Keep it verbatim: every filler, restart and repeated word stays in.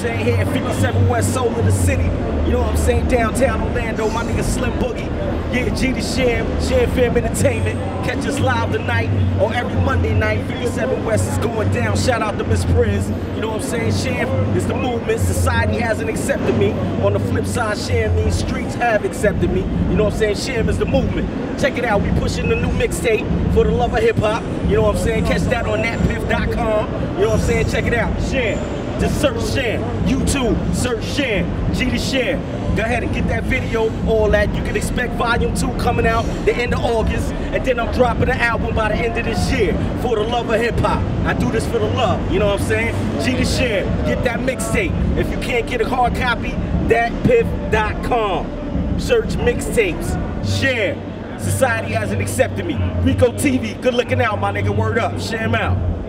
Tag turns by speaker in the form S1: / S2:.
S1: saying? Here at fifty-seven West Soul of the City. You know what I'm saying? Downtown Orlando, my nigga Slim Boogie. Yeah, G the Sham, Sham Fam Entertainment. Catch us live tonight or every Monday night. fifty-seven West is going down. Shout out to Miss Priz. You know what I'm saying? Sham is the movement. Society hasn't accepted me. On the flip side, Sham means streets have accepted me. You know what I'm saying? Sham is the movement. Check it out. We pushing the new mixtape for the love of hip hop. You know what I'm saying? Catch that on that piff dot com. You know what I'm saying? Check it out. Sham. Just search Sham. YouTube, search Sham. G the Sham. Go ahead and get that video, all that. You can expect volume two coming out the end of August. And then I'm dropping an album by the end of this year for the love of hip hop. I do this for the love, you know what I'm saying? G the Sham. Get that mixtape. If you can't get a hard copy, that piff dot com. Search mixtapes. Sham. Society hasn't accepted me. Rico T V, good looking out, my nigga. Word up. Sham out.